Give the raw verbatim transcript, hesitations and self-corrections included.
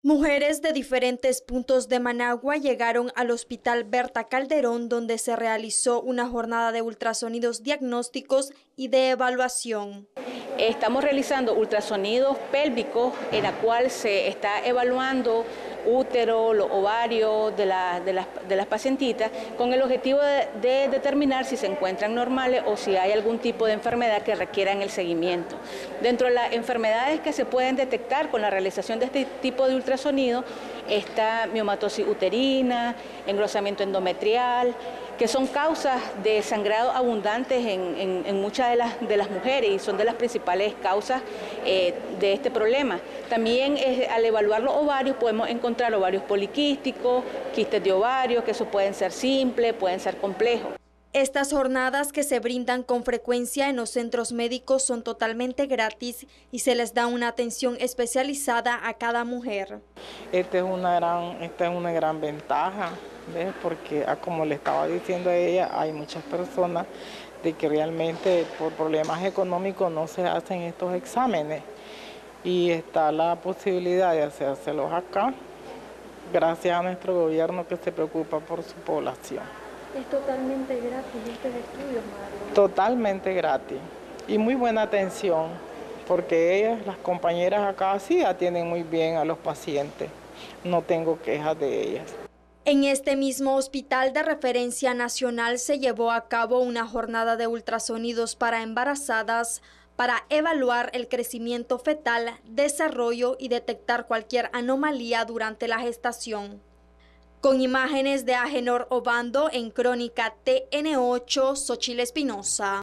Mujeres de diferentes puntos de Managua llegaron al Hospital Berta Calderón, donde se realizó una jornada de ultrasonidos diagnósticos y de evaluación. Estamos realizando ultrasonidos pélvicos en la cual se está evaluando útero, los ovarios de, la, de, las, de las pacientitas con el objetivo de, de determinar si se encuentran normales o si hay algún tipo de enfermedad que requieran el seguimiento. Dentro de las enfermedades que se pueden detectar con la realización de este tipo de ultrasonido está miomatosis uterina, engrosamiento endometrial, que son causas de sangrado abundantes en, en, en muchas de las, de las mujeres y son de las principales causas eh, de este problema. También eh, al evaluar los ovarios podemos encontrar ovarios poliquísticos, quistes de ovarios, que eso pueden ser simples, pueden ser complejos. Estas jornadas que se brindan con frecuencia en los centros médicos son totalmente gratis y se les da una atención especializada a cada mujer. Esta es una gran, esta es una gran ventaja, ¿ves? Porque como le estaba diciendo a ella, hay muchas personas de que realmente por problemas económicos no se hacen estos exámenes y está la posibilidad de hacérselos acá, gracias a nuestro gobierno que se preocupa por su población. Es totalmente gratis estos estudios, madre. Totalmente gratis y muy buena atención, porque ellas, las compañeras acá, sí atienden muy bien a los pacientes. No tengo quejas de ellas. En este mismo hospital de referencia nacional se llevó a cabo una jornada de ultrasonidos para embarazadas para evaluar el crecimiento fetal, desarrollo y detectar cualquier anomalía durante la gestación. Con imágenes de Agenor Obando, en Crónica T N ocho, Xochitl Espinosa.